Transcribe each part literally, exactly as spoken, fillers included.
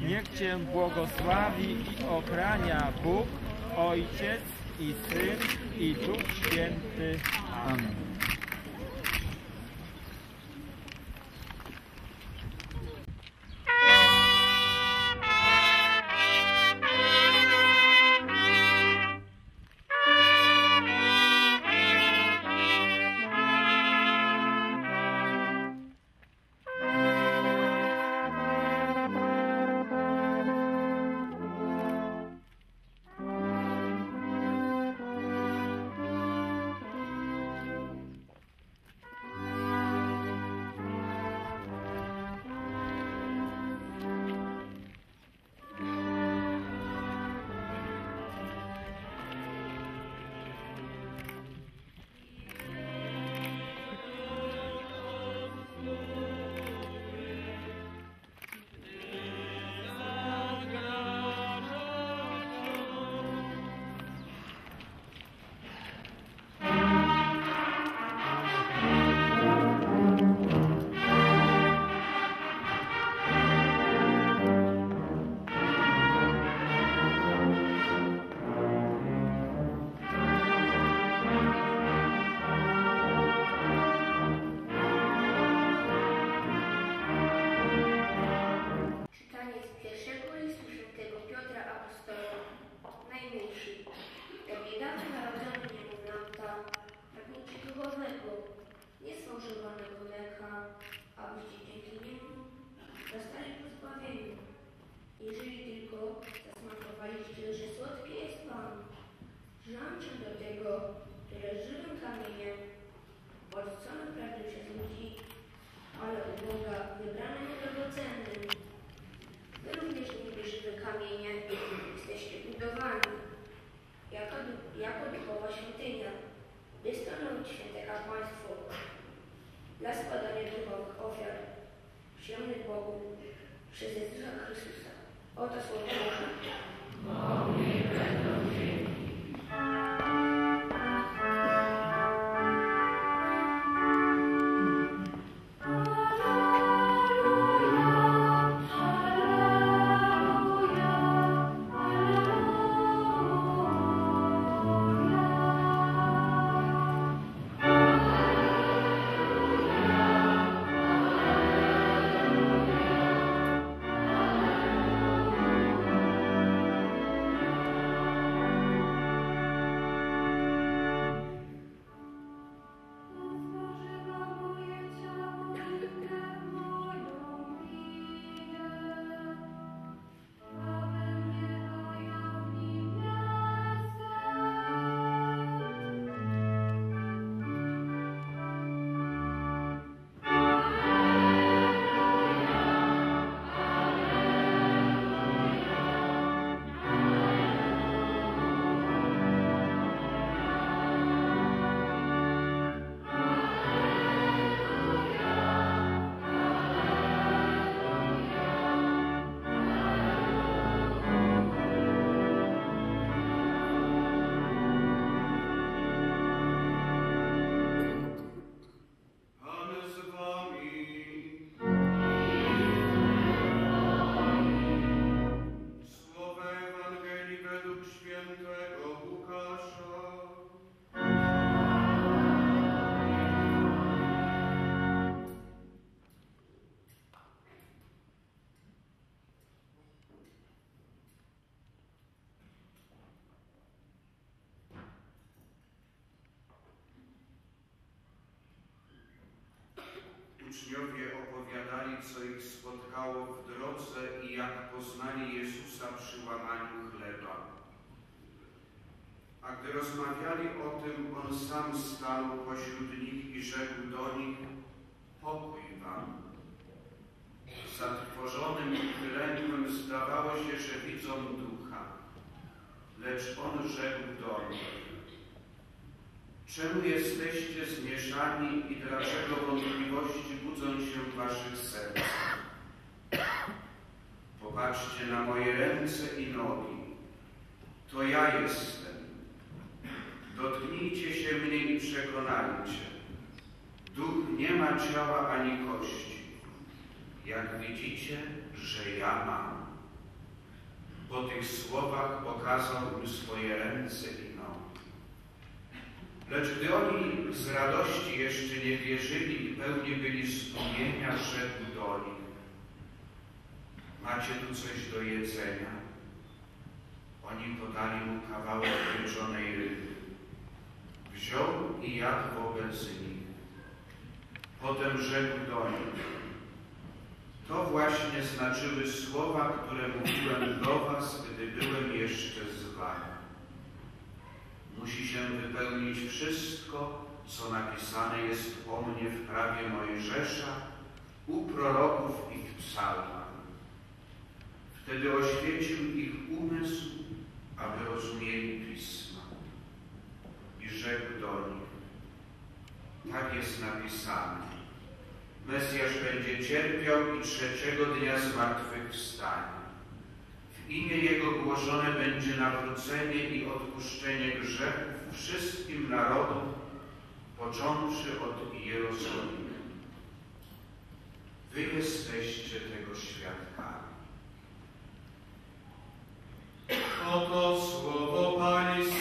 Niech Cię błogosławi i ochrania Bóg, Ojciec i Syn i Duch Święty. Amen. Uczniowie opowiadali, co ich spotkało w drodze i jak poznali Jezusa przy łamaniu chleba. A gdy rozmawiali o tym, On sam stał pośród nich i rzekł do nich: pokój wam. Zatrwożonym ich lękiem zdawało się, że widzą ducha. Lecz On rzekł do nich: czemu jesteście zmieszani i dlaczego wątpliwości budzą się w waszych sercach? Popatrzcie na moje ręce i nogi. To ja jestem. Dotknijcie się mnie i przekonajcie. Duch nie ma ciała ani kości. Jak widzicie, że ja mam. Po tych słowach pokazał im swoje ręce i nogi. Lecz gdy oni z radości jeszcze nie wierzyli i pełni byli zdumienia, rzekł do nich: macie tu coś do jedzenia? Oni podali mu kawałek pieczonej ryby. Wziął i jadł wobec nich. Potem rzekł do nich: to właśnie znaczyły słowa, które mówiłem do was, gdy byłem jeszcze z wami. Musi się wypełnić wszystko, co napisane jest o mnie w prawie Mojżesza, u proroków i w psalmach. Wtedy oświecił ich umysł, aby rozumieli Pisma. I rzekł do nich: tak jest napisane. Mesjasz będzie cierpiał i trzeciego dnia zmartwychwstanie. W imię Jego głoszone będzie nawrócenie i odpuszczenie grzechów wszystkim narodom, począwszy od Jerozolimy. Wy jesteście tego świadkami. Oto słowo Pańskie.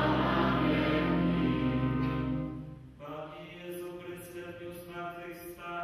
Zmartwychwstał.